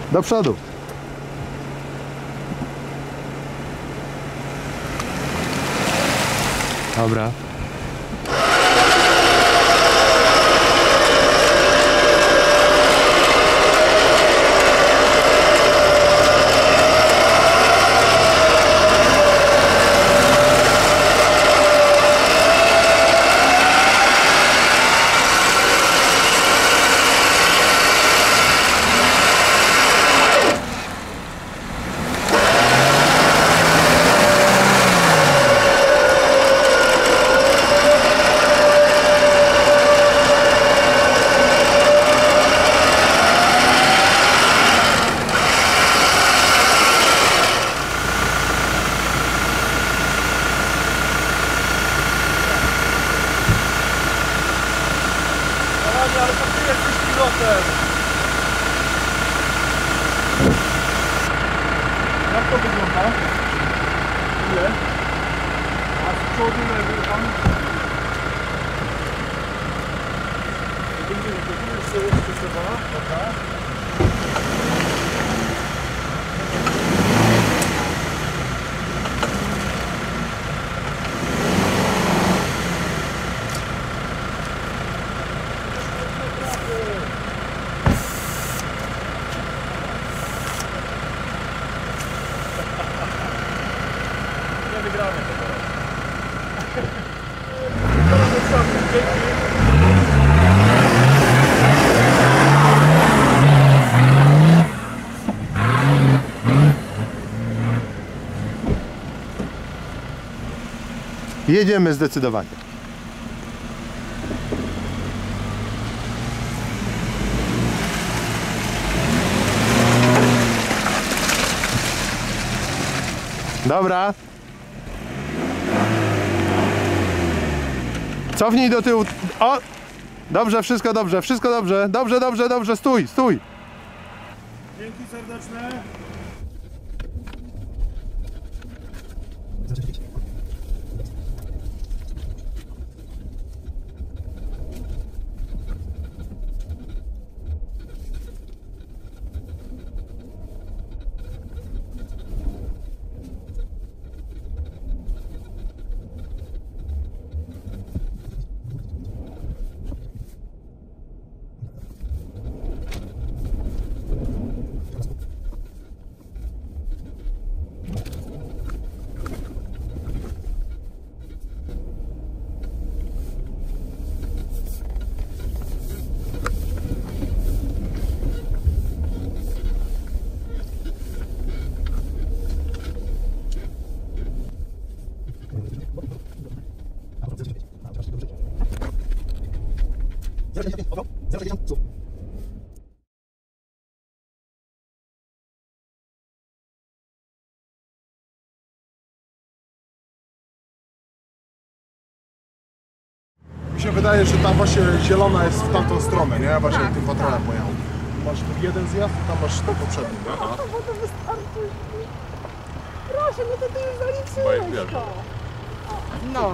Do przodu. Dobra. Ale to ty jesteś pilotem. Jak to wygląda? Ile? A z przodu lewy tam? Będziesz sobie jeszcze dwa. Dobra. Nie wygramy tego razu. Jedziemy zdecydowanie. Dobra. Cofnij do tyłu. O! Dobrze, wszystko dobrze, wszystko dobrze. Dobrze, dobrze, dobrze. Stój, stój. Dzięki serdeczne. Mi się wydaje, że ta właśnie zielona jest w tamtą stronę, nie? Właśnie tym patronem pojechał. Masz tu jeden zjazd, a tam masz ten poprzedni. Bo to wystarczy. Proszę, no to ty już zaliczyłeś to. No.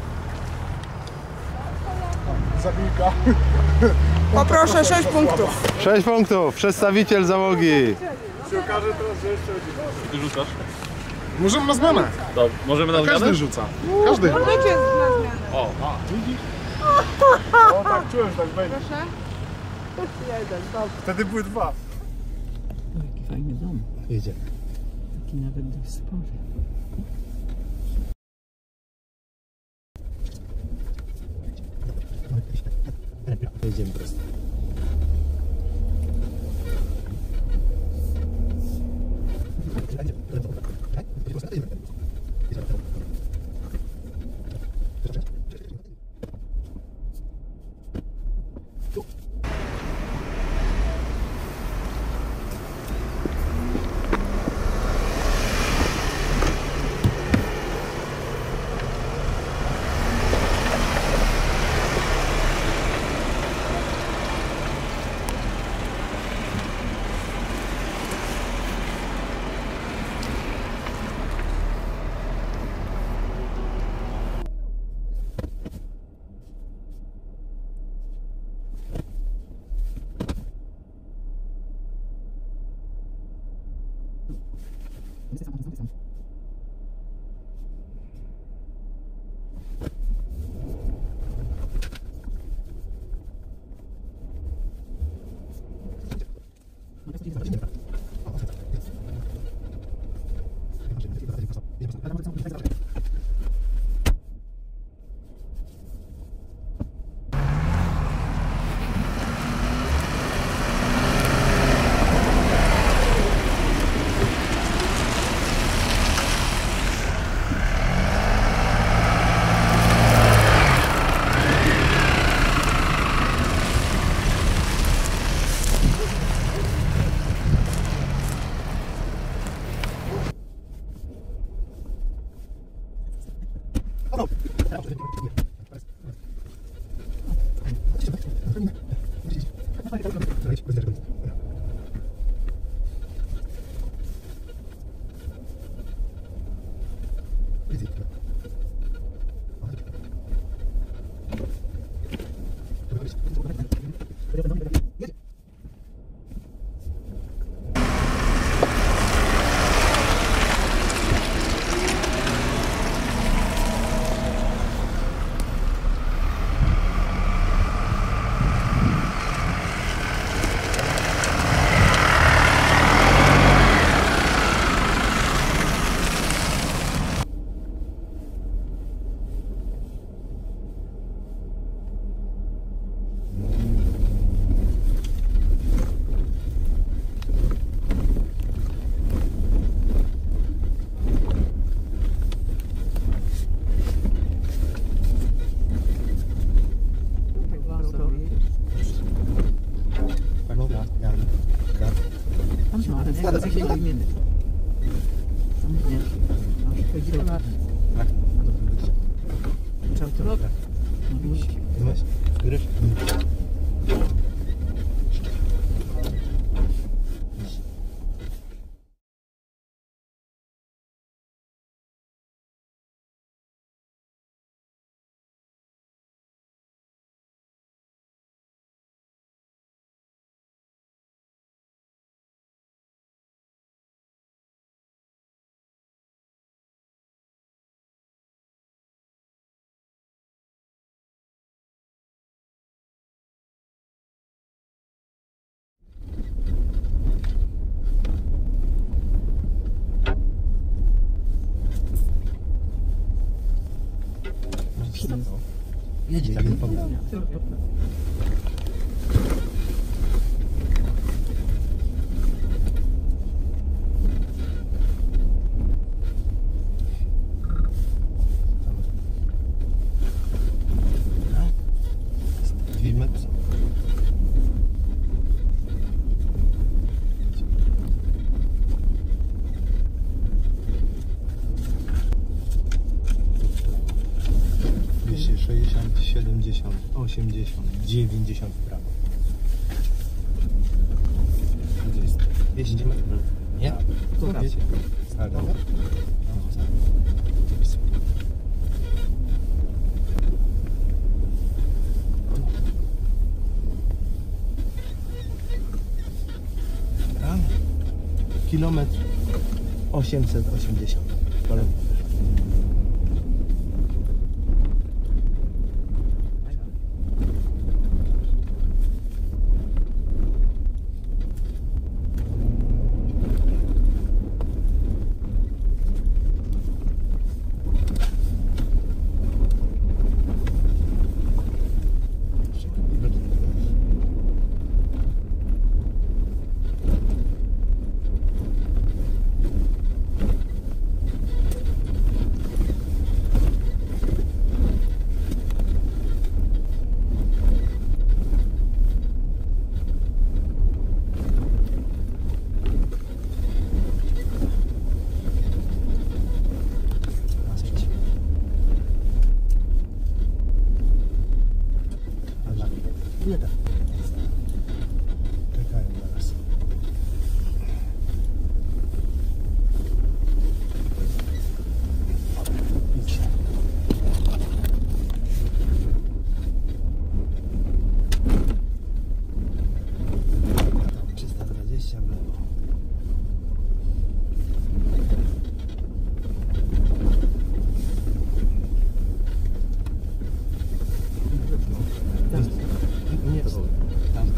Zabijka. Poproszę 6 punktów. 6 punktów. Przedstawiciel załogi. Się okaże teraz, że jeszcze jeden. Ty rzucasz? Możemy na zmianę. To możemy na Każdy zmianę? rzuca. Każdy. Możecie na zmianę. O, Widzisz? O tak, czułem, że tak będzie. Proszę. Jeden, dobrze. Wtedy były dwa. Jaki fajny dom. Jedziemy. Taki nawet dość spory. Jedziemy prosto. Jedzie tak nie powiem. Wiecie, 60, 70, 80, 90 w prawo. Gdzie jest? 200 metrów. Nie? Tu wiecie. Ale dobra. No, za. Dobra. Kilometr 880. Kolejny. Nie tak. Czekają na nas. Idź. Tam 320 w lewo. Nie, tam.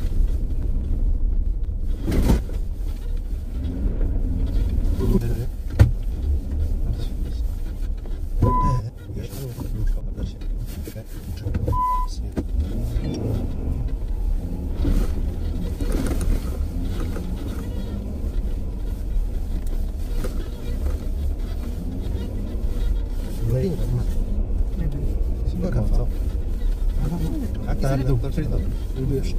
Co? A tak, to czyli to. Lubisz.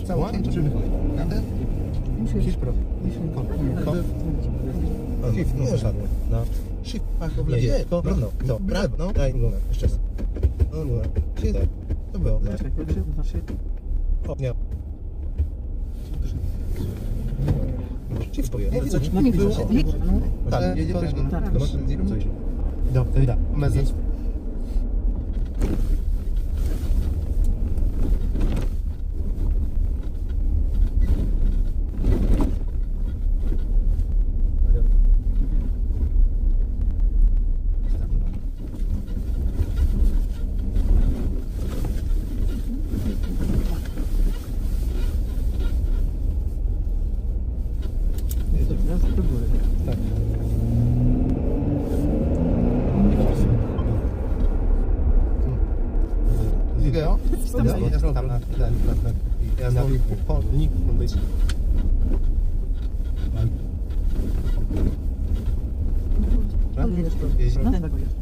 Całą czy wychodzi? Shift pro. Shift, no poszedłem. No. Shift, nie, nie, no, no, brawo, no, daj gumę, jeszcze raz. No, gumę, shift, to było, no. O, nie. Shift pojedzie. No nie było. Tak, jedzie też go. Dobra, da, mezę. Raz do góry. Tak. Video? Ja na liku. Nikt nie być. No tego jest.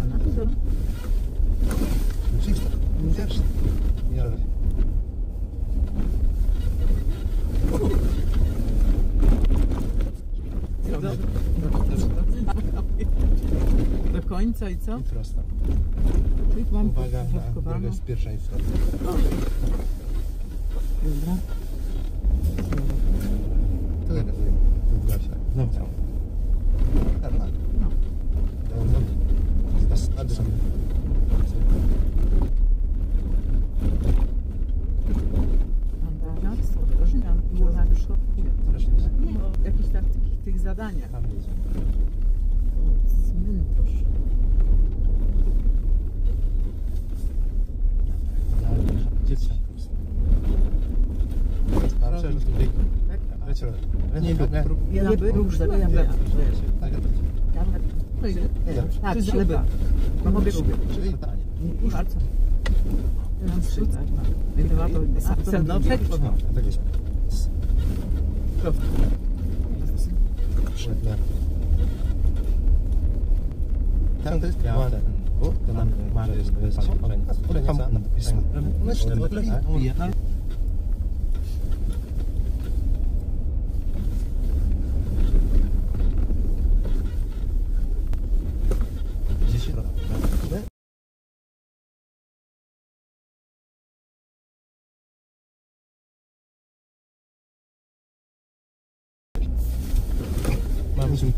Do końca i co? Prosto. Czyli mam Uwaga na porządkowaną. drogę z pierwszeństwa. Dobra. To zagazujemy. No co? Tak, tak. Bandaża, tam było na szkole. Nie, o jakichś takich tych zadaniach. Cmentarz. Ja próż tego ja będę. Tak, zlewa. Mogę lubię. Bardzo. Mam trzy, tak. Dwa to senoczek. Tam to jest ładne. To nam marze jest Mamy się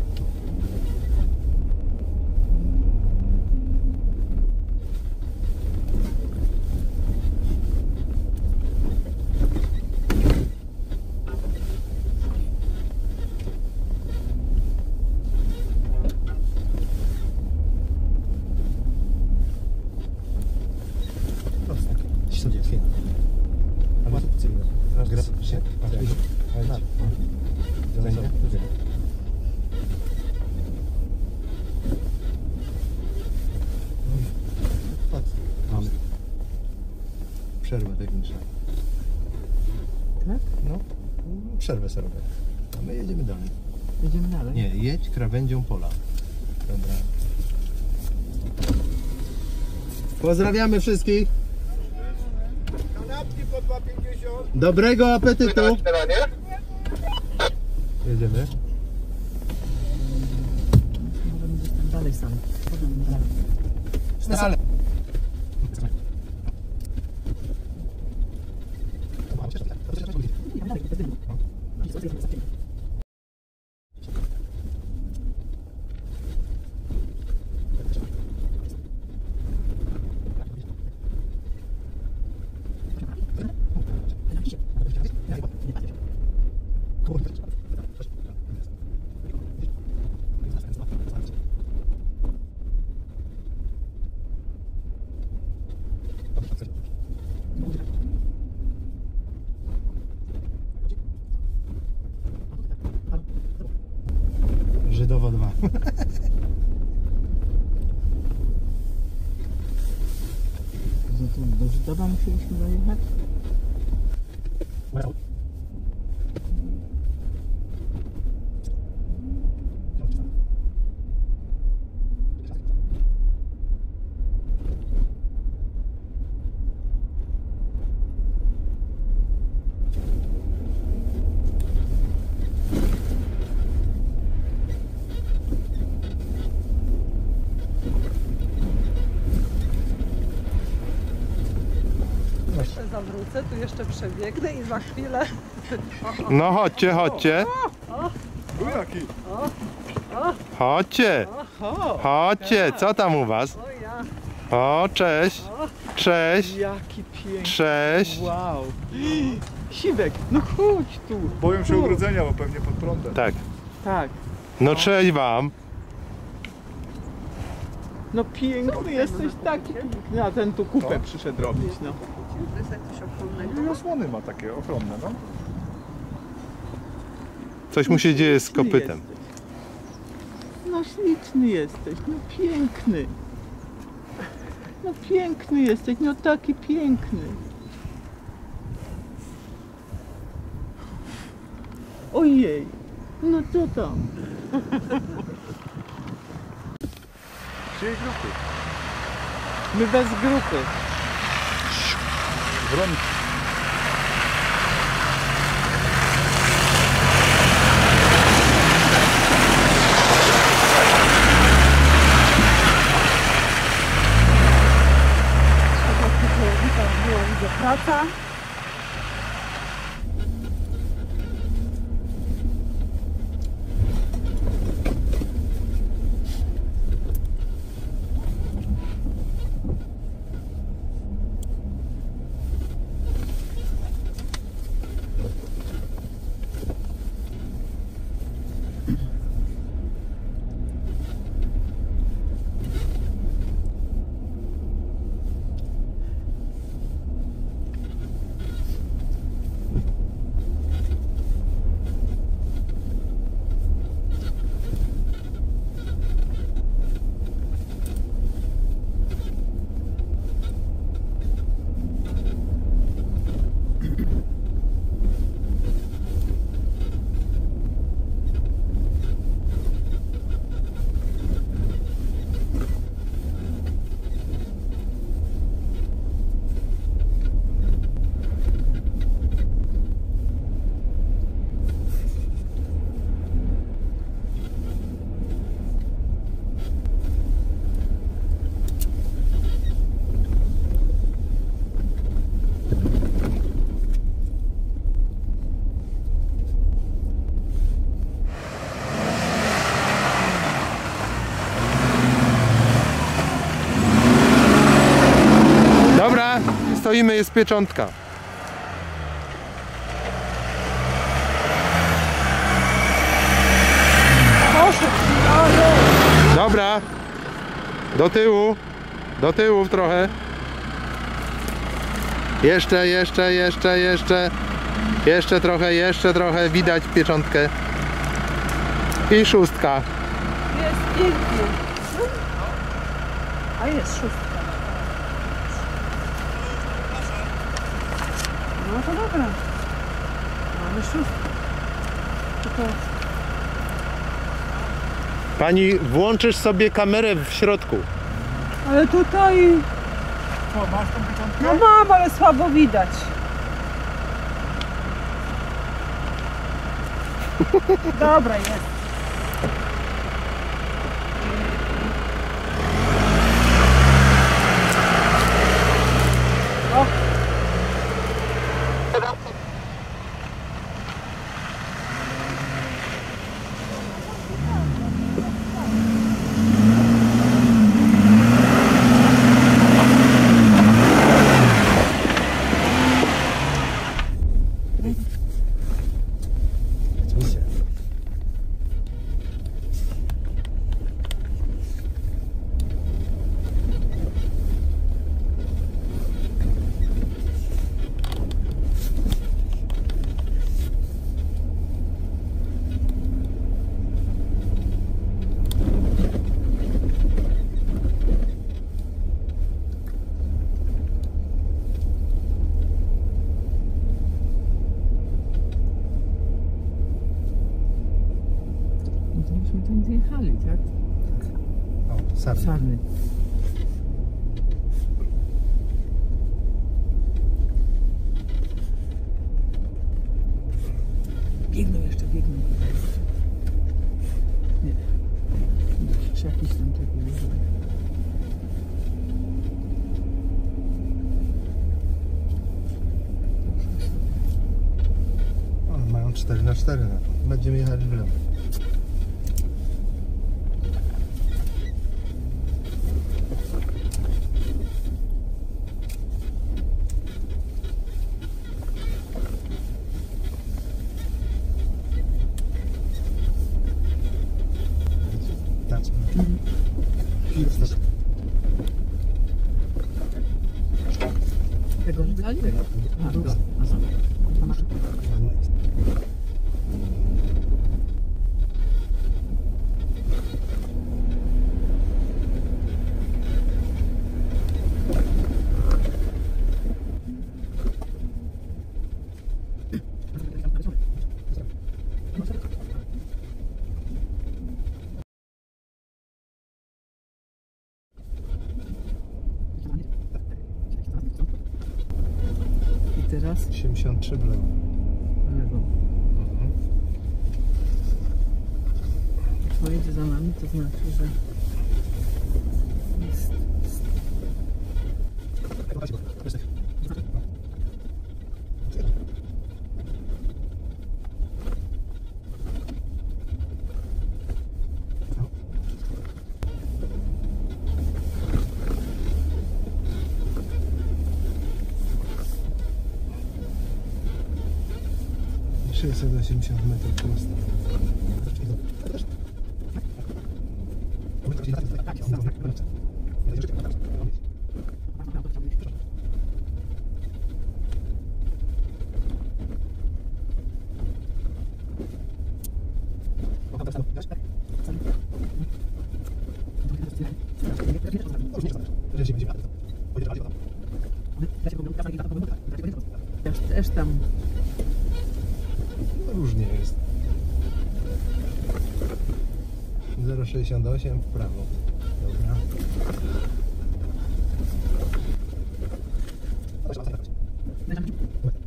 przerwę techniczną. Tak? No, przerwę sobie robię. A my jedziemy dalej. Jedziemy dalej. Nie, jedź krawędzią pola. Dobra. Pozdrawiamy wszystkich. Kanapki po 2,50. Dobrego apetytu. Jedziemy. Możemy gdzieś tam dalej sam. Potem dalej. Ale. Żydowo 2. Do Żydowa musieliśmy dojechać? zawrócę, tu jeszcze przebiegnę i za chwilę... No chodźcie, chodźcie. Tu jaki? Chodźcie. Oho, Chodźcie, co tam u was? o ja. O, cześć. Cześć. Jaki piękny. Cześć. Wow. Siwek, no chodź tu. Boją się ogrodzenia, bo pewnie pod prądem. Tak. Tak. No cześć wam. No piękny jesteś, taki piękny, a ten tu kupę przyszedł robić, no. To jest jak coś ochronnego. I osłony ma takie ochronne, no. Coś mu się dzieje z kopytem. No śliczny jesteś, no piękny. No piękny jesteś, no taki piękny. Ojej, no co tam? Czyjej grupy? My bez grupy. Wronki. Widzę praca. Dobra, stoimy, jest pieczątka. Dobra, do tyłu trochę. Jeszcze trochę, widać pieczątkę. I szóstka. Jest pięknie. A jest szóstka. No to dobra. Mamy szóstkę. Tylko Pani, włączysz sobie kamerę w środku. ale tutaj... Co, masz tą pieczątkę? No mam, ale słabo widać. Dobra, jest. O. Myśmy tam zjechali, tak? O, Sarny. Sarny. Biegną jeszcze, biegną. Nie. Czy jakiś tam taki jest. 4x4 na to. Będziemy jechać w lewo. Tak. Tego wydali? A, dobra. A masz. I teraz 83 w lewo. w lewo. Jak pojedzie za nami, to znaczy, że jest. Yy, 680 metrów prosto. Też tam. No, różnie jest. 0,68 w prawo. Dobra.